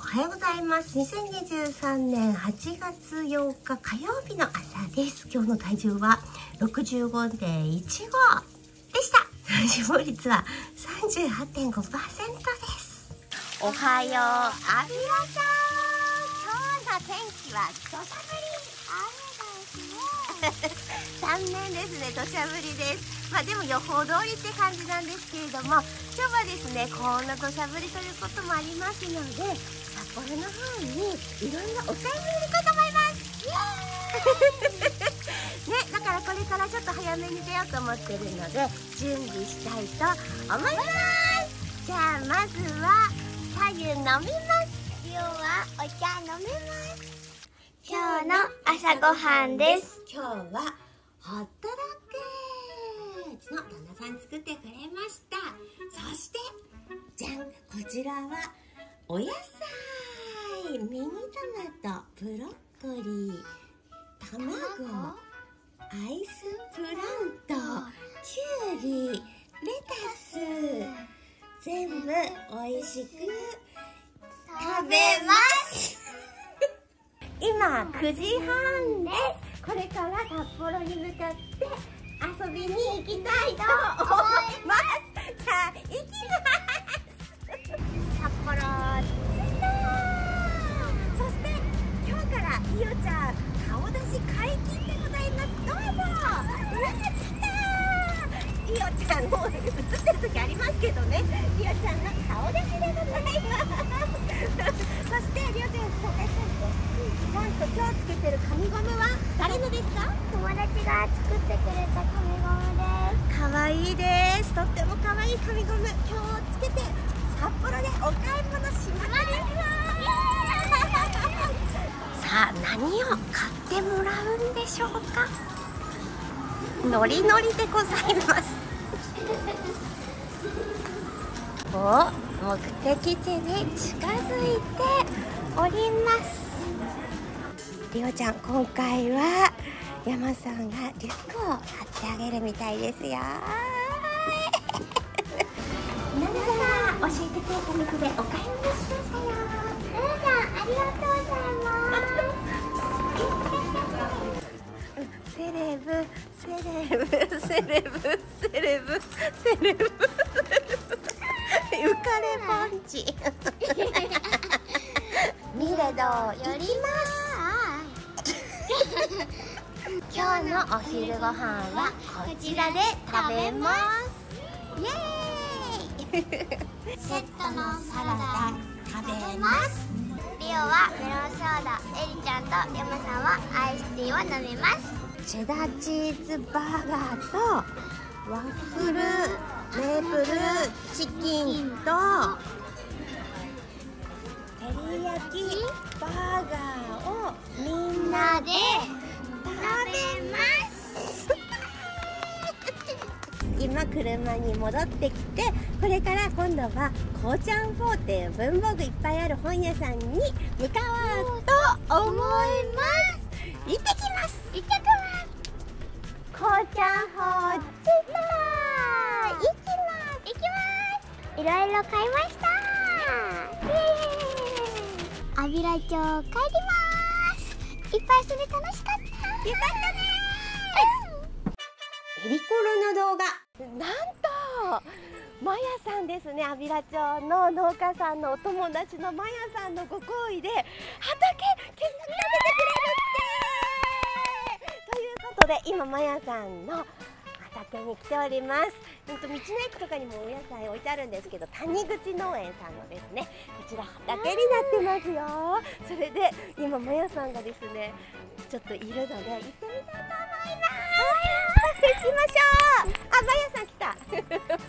はようございます。2023年8月8日火曜日の朝です。今日の体重は 65.15 でした。死亡率は 38.5% ですし。おはよう、ありがとう。今日の天気は土砂降り。雨ですね。残念ですね、土砂降りです。でも予報通りって感じなんですけれども、今日はですね、こんな土砂降りということもありますので、札幌の方にいろんなお買い物に行こうと思います。ね、だからこれからちょっと早めに出ようと思ってるので、準備したいと思います。じゃあまずは白湯飲みます。今日はお茶飲めます。今日の朝ごはんです。今日はホットドッグうちの旦那さん作ってくれました。そしてじゃん、こちらはお野菜、ミニトマト、ブロッコリー、卵、アイスプラント、キュウリ、レタス、全部おいしく食べます今9時半です。これから札幌に向かって遊びに行きたいと思います。じゃあ行きます札幌着いた。そして今日からいおちゃん顔出し解禁でございます。どうぞ。うわ、来た。いおちゃんもう映ってる時ありますけどね、いおちゃんの顔出しでございますそしてりおちゃん紹介したいと、なんと今日つけてる紙ゴムは誰のですか？友達が作ってくれた紙ゴムです。かわいいです。とってもかわいい紙ゴム、今日つけて札幌でお買い物しまくりますさあ何を買ってもらうんでしょうか。ノリノリでございますお、目的地に近づいております。りおちゃん、今回は山さんがリュックを買ってあげるみたいですよ皆さん、教えてくれた店でお買い物しましたよ。皆さん、ありがとうございますセレブ、セレブ、セレブ、セレブ、セレブ浮かれパンチミレド寄ります今日のお昼ご飯はこちらで食べます。イエーイセットのサラダ食べます。リオはメロンソーダ、エリちゃんと山さんはアイスティーを飲みます。チェダーチーズバーガーとワッフルメープルチキンと照り焼きバーガーをみんなで食べます今車に戻ってきて、これから今度はこうちゃん4っていう文房具いっぱいある本屋さんに向かおうと思います。行ってきます。行ってきます。こうちゃん4行きます。行きます。いろいろ買いました。アビラ町帰ります。いっぱいそれ楽しかった。よかったね。エリコロの動画、なんとマヤさんですね。安平町の農家さんのお友達のマヤさんのご厚意で畑見学させてくれるってということで、今マヤさんの畑に来ております。道の駅とかにもお野菜置いてあるんですけど、谷口農園さんのですね、こちら畑になってますよ。それで今マヤさんがですね、ちょっといるので行ってみたいと思います。行きましょう。あ、マヤさん来たこんにちは。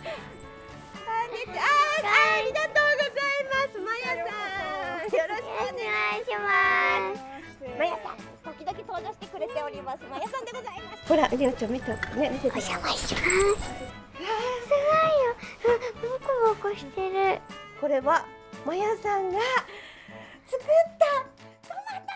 ありがとうございます。マヤさん、よろしくお願いします。マヤさん、時々登場してくれております。マヤさんでございます。ほら、りおちゃん見てね、見せて。お邪魔します。すごいよ。ボコボコしてる。これはマヤさんが作ったトマト。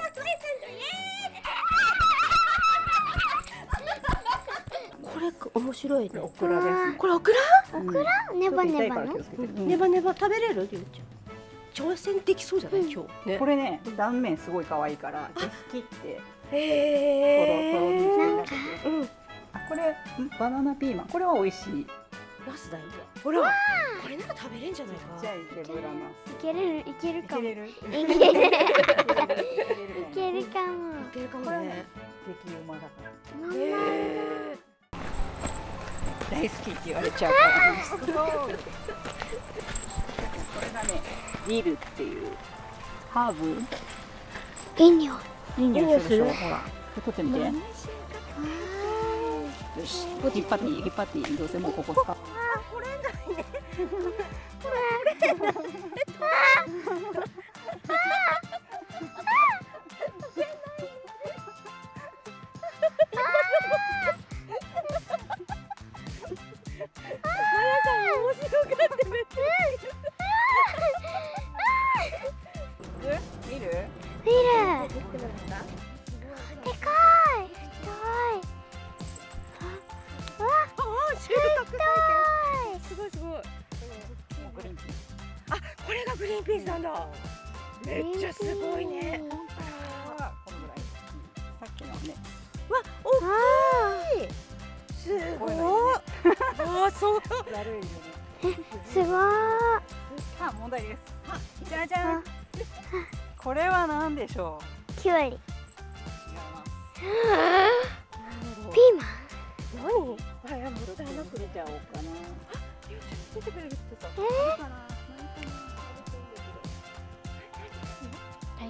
これ面白いね。 オクラですね。 これオクラ？ オクラ？ネバネバの？ ネバネバ食べれる？りゅうちゃん。挑戦できそうじゃない今日ね。 これね、断面すごい可愛いからぜひ切ってトロトロにへしてえ。 あ、これバナナピーマン、これは美味しい。 ナスだよ。ほら、これなら食べれんじゃないか。 じゃあゼブラナいけるかも。 ス。いけれる。 いける。いけるかも。 いけるかもね。 激うまだから。 なんへだえ。 大好きって言われちゃうから。すごい。これがね、ディルっていうハーブ。 いい匂い。 いい匂いするでしょ。 いい匂いするほら、取ってみて。よし、引っ張っていい、引っ張っていい。どうせもうここ使う。 これないね。 見る？ 見る。でかい。太い。 すごいすごい。 グリーンピース。 あ、これがグリーンピースなんだ。めっちゃすごいね。 このぐらい。さっきのね。 わ、大きい。すごい。あ、そう。 悪いよね。 すごい。 さあ問題です。じゃじゃん。これは何でしょう。 キュウリ。 違います。 ピーマン。 何？あ、やもったいなく入れちゃおうかな。 出てくれるってさ。 大根？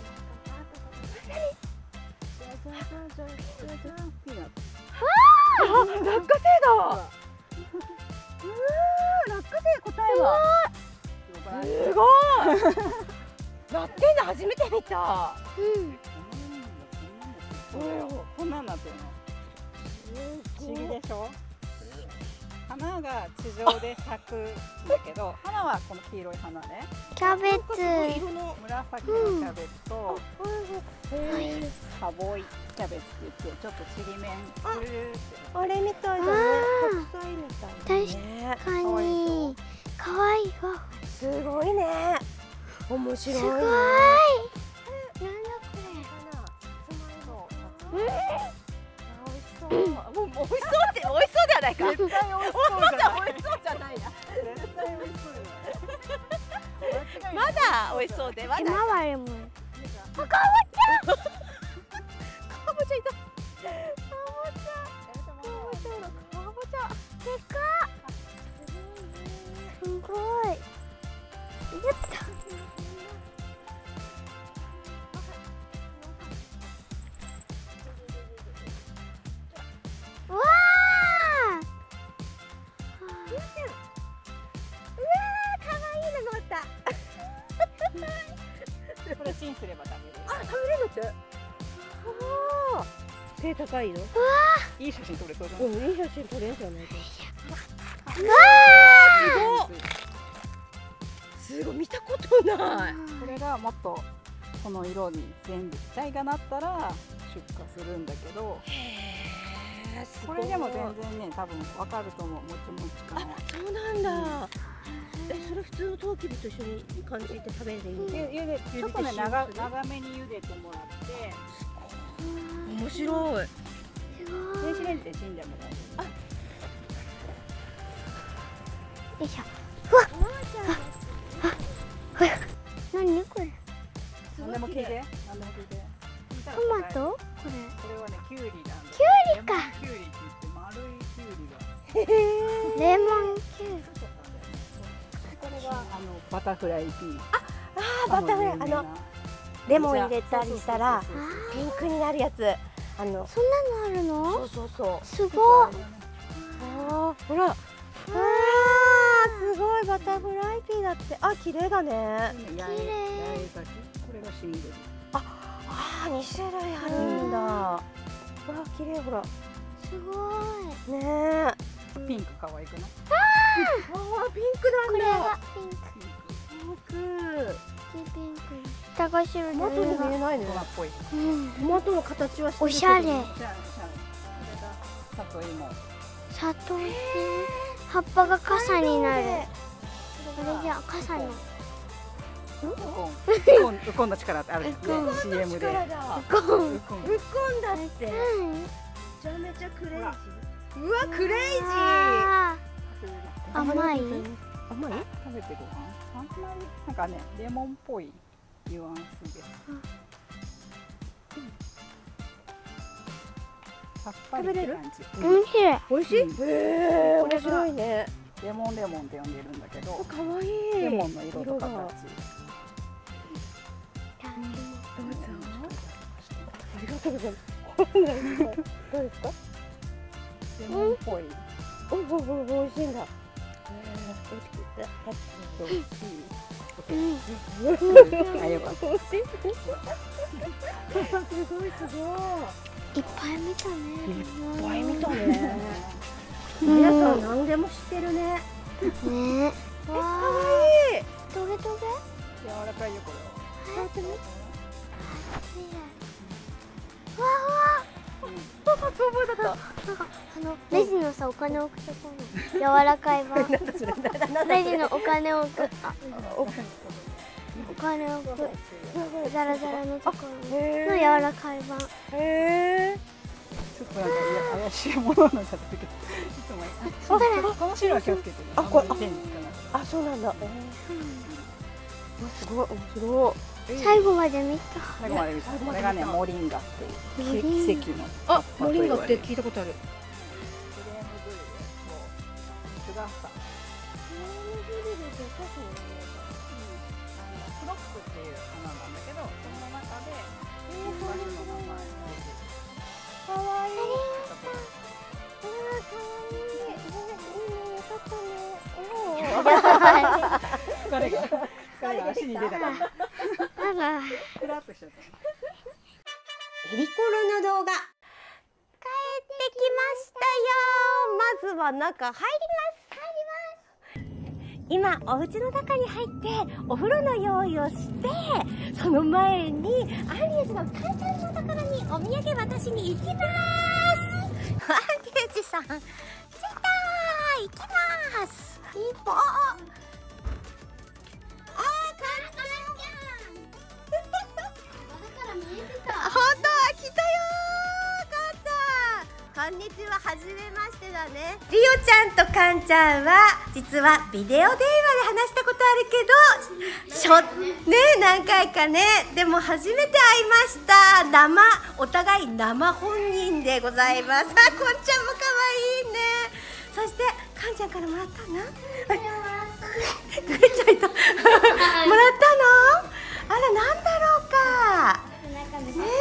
ピーナッツ。 あ、落花生だ。落花生答えは。すごい。なってんの初めて見た。 うん。 そうだよ。こんなんなってるの。不思議でしょ。花が地上で咲くんだけど、花はこの黄色い花ね。 キャベツ。 色の。 紫のキャベツとサボイキャベツって言ってちょっとちりめんぐるーって。 あれみたいだね。白菜みたいね。 確かに。可愛いわ。 すごいね。面白い。 すごい。なんだこれ。美味しそう。もう美味しそうって美味しそうではないか。 絶対美味しそうじゃない。 まだ美味しそうじゃないな。 絶対美味しそうじゃない。 まだ美味しそうでまれ。 だ。 ひまわりも。 かぼちゃ。かぼちゃいた。かぼちゃ。 でかっ。すごい。やった。わあ。 可愛いの乗った。 これチンすれば食べる。 あ、食べれるって。ああ。背高いの。 いい写真撮れそうじゃない。 うん、いい写真撮れんじゃないか。 わすごい見たことない。 これがもっとこの色に全部体がなったら出荷するんだけど、これでも全然ね多分わかると思う。もちもち感は。 そうなんだ。それ普通のトウキビと一緒に感じて食べればいいの？ ゆでちょっとね長めに茹でてもらって。 面白い。 電子レンジでチンでも大丈夫。 よいしょ。うわ。何これ？ 何でも聞いて。何でも聞いて。 トマト？これ。 これはねキュウリなんだ。 キュウリか。 キュウリって言って丸いキュウリが。 レモンキュウリ。 これがバタフライピー。 バタフライレモン入れたりしたらピンクになるやつ。 そんなのあるの？ そうそう。 すごい。 あ、ほら。すごいバタフライピーだって。あ、綺麗だね。 綺麗。これがシングル。 あ、2種類あるんだ。わ、綺麗ほら。 すごい。 ねえ。 ピンク可愛くない？ あ、ピンクなんだ。 これがピンク。 ピンク。 ピンク。駄菓子のトマトに見えないね。 粉っぽい。 うん。 トマトの形はしてるけど。 おしゃれ。 じゃあこれが里芋。 里砂糖で葉っぱが傘になる。あれじゃ傘の。 ウコンの力ってあるよね。CM で。 ウコンだって。めちゃめちゃクレイジー。うわクレイジー。 甘い。 甘い？ 食べてごらん。あんまりなんかねレモンっぽいニュアンスで。さっぱりって感じ。 美味しい。 美味しい？へえ、面白いね。 レモンって呼んでるんだけど。 可愛い。 レモンの色と形。 どうぞ。ありがとうございます。どうですか？ レモンっぽい。 美味しいんだ。 美味しい。あ、よかった。 美味しい。すごい。 いっぱい見たね。 いっぱい見たね。皆さん何でも知ってるね。 ね。 可愛い。 トゲトゲ？ 柔らかいよこれは。 触ってみ。 わあ。レジのさお金置くところ柔らかい版。レジのお金置く。お金置く。ザラザラのところの柔らかい版。 ちょっとなんか怪しいものなんだけど。いつもこの汁は気をつけてね。これ手につかない。 あ、そうなんだ。すごい面白い。 最後まで見た。 最後まで見た。これがねモリンガっていう奇跡の。 あ、モリンガって聞いたことある。 クレームブリュレとシュガーサー。クロックっていう花なんだけど、その中で場所の名前を入れてる。 可愛い。 疲れが足に出たから。ふらっとしちゃった。 エリコロの動画。帰ってきましたよ。まずは中入ります。今お家の中に入ってお風呂の用意をして、その前にアンリュージのかんちゃんのところにお土産渡しに行きます。アンリュージさん、着いたー。行きます。一歩。こんにちは、はじめましてだね。リオちゃんとカンちゃんは実はビデオ電話で話したことあるけど、何回かね。でも初めて会いました。お互い生本人でございます。こんちゃんも可愛いね。そしてカンちゃんからもらったな。グレちゃんともらったの？あら、なんだろうか。ねえ。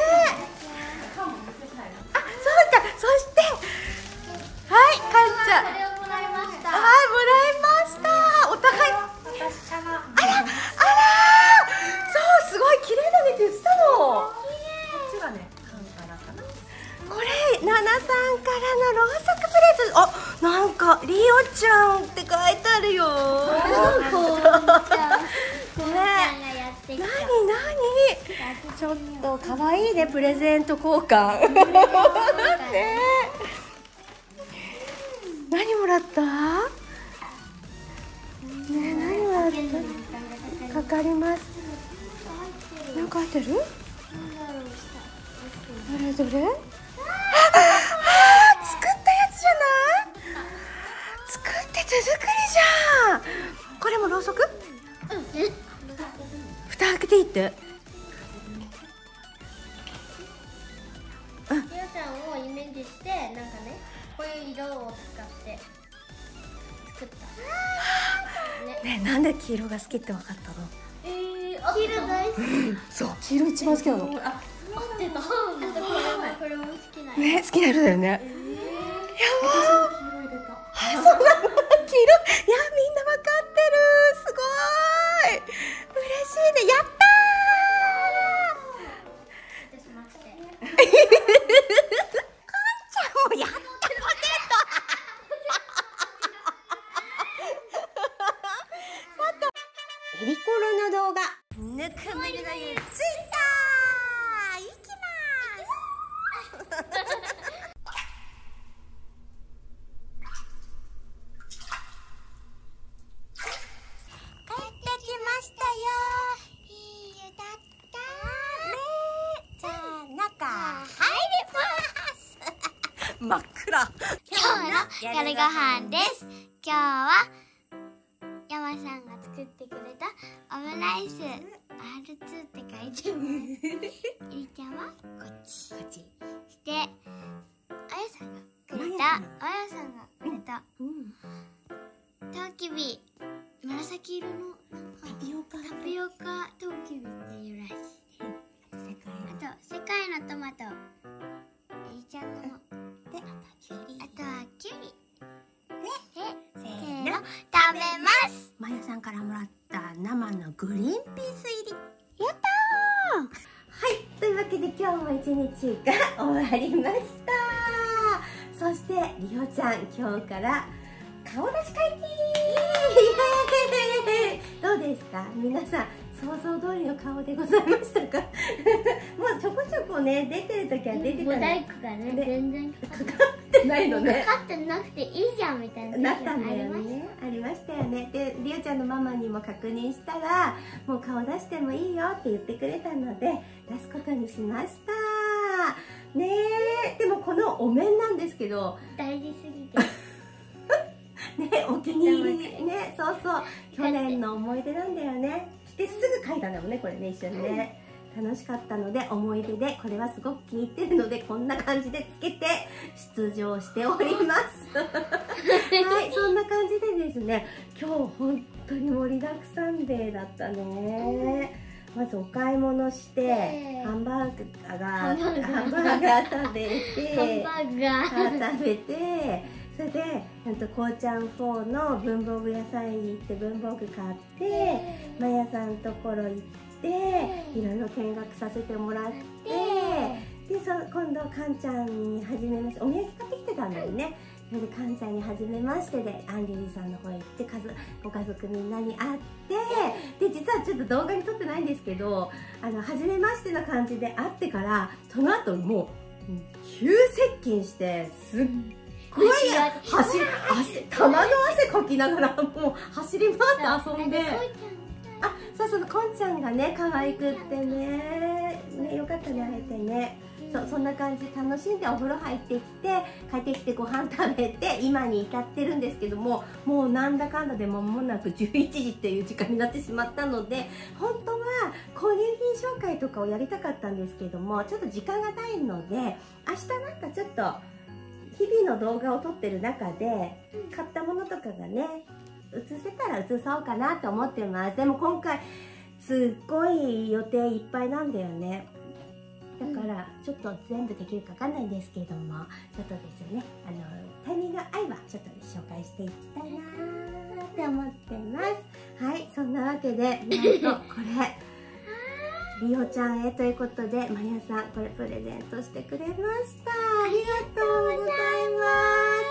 そしてはい、かんちゃん、はい、もらいました。お互い、あら、そう、すごい綺麗だねって言ってたの。こっちがね、これナナさんからのろうそくプレゼント。あ、なんかリオちゃんって書いてあるよ。ちょっと可愛いね、プレゼント交換。ね、何もらった？ね、何もらった？かかります。何か入ってる？どれ？作ったやつじゃない？作って手作りじゃん。これもろうそく？蓋開けていいって。 リオちゃんをイメージして、なんかね、こういう色を使って作った。 ね、なんで黄色が好きって分かったの？ 黄色大好き。 そう、黄色一番好きなの。 これも好きな。 ね、好きな色だよね。やばー。そうなの、黄色。いや、みんな分かってる。すごい。嬉しいね、やったー。かんちゃんもやったポテト。エリコロの動画、ぬくもりの湯、ついたー。行きます。 真っ暗。 今日の夜ご飯です。今日は山さんが作ってくれたオムライス R2 って書いてます。ゆりちゃんはこっち。そしてあやさんがくれたトウキビ、紫色のタピオカトウキビっていうらしい。あと世界のトマト、ゆりちゃんのも、であとはキュウリでせーの食べます。 マヤさんからもらった生のグリーンピース入り。 やったー。 はい、というわけで今日も一日が終わりました。そしてりおちゃん、今日から顔出し解禁。どうですか皆さん、想像通りの顔でございましたか？もうちょこちょこね、出てる時は出てたモザイクがね、全然かかってないのね。 かかってなくていいじゃんみたいななったんだよね。ありましたよね。で、りおちゃんのママにも確認したら、もう顔出してもいいよって言ってくれたので、出すことにしました。ねえ、でもこのお面なんですけど、 大事すぎてね、お気に入りね、そうそう、去年の思い出なんだよね。来てすぐ書いたんだもんね、これね、一緒にね。楽しかったので、思い出で、これはすごく気に入ってるので、こんな感じでつけて出場しております。はい、そんな感じでですね、今日本当に盛りだくさんデーだったね。まずお買い物して、ハンバーガー食べて、 ハンバーガー食べて、それでこうちゃん4の文房具屋さんに行って文房具買って、まやさんのところ行って、いろいろ見学させてもらって、で今度かんちゃんに初めまして、お土産買ってきてたんだよね。それでかんちゃんに初めましてでアンリリーさんの方へ行ってご家族みんなに会って、で実はちょっと動画に撮ってないんですけど、初めましての感じで会ってから、その後もう急接近して、すっごい棚の汗かきながらもう走り回って遊んで、あ、そうそう、こんちゃんがね可愛くってね、よかったね、会えてね。そんな感じで楽しんでお風呂入ってきて、帰ってきてご飯食べて今に至ってるんですけども、もうなんだかんだで間もなく11時っていう時間になってしまったので、本当は購入品紹介とかをやりたかったんですけども、ちょっと時間がないので、明日なんかちょっと日々の動画を撮ってる中で買ったものとかがね映せたら映そうかなと思ってます。でも今回すっごい予定いっぱいなんだよね。だからちょっと全部できるかわかんないんですけども、ちょっとですね、タイミングが合えばちょっと紹介していきたいなーって思ってます。はい、そんなわけでなんとこれりおちゃんへということで、まやさんこれプレゼントしてくれました。ありがとうございます。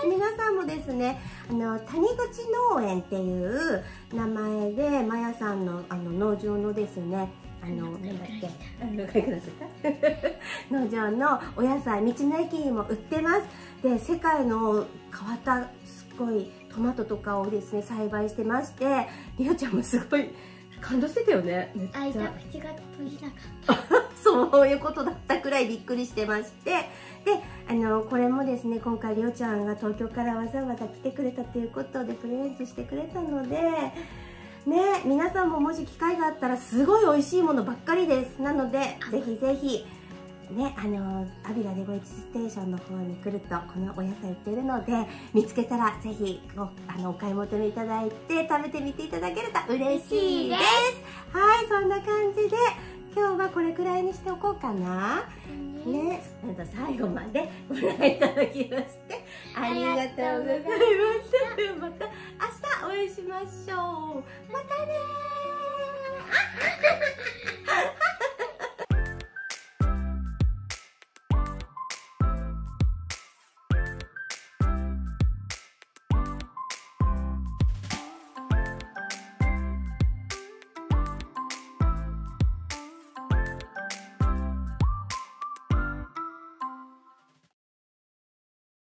皆さんもですね、谷口農園っていう名前でまやさんの農場のですね、なんだっけ、農場のお野菜、道の駅にも売ってます。で、世界の変わったすっごいトマトとかをですね栽培してまして、りおちゃんもすごい感動してたよね。めっちゃ開いた口が閉じなかった。 そういうことだったくらいびっくりしてまして、でこれもですね、今回りおちゃんが東京からわざわざ来てくれたということでプレゼントしてくれたのでね、皆さんももし機会があったらすごい美味しいものばっかりです。なのでぜひぜひね、アビラデゴイチステーションの方に来るとこのお野菜売ってるので、見つけたらぜひお買い求めいただいて食べてみていただけると嬉しいです。はい、そんな感じで今日はこれくらいにしておこうかな。ね、最後までご覧いただきましてありがとうございました。また明日お会いしましょう。またねー。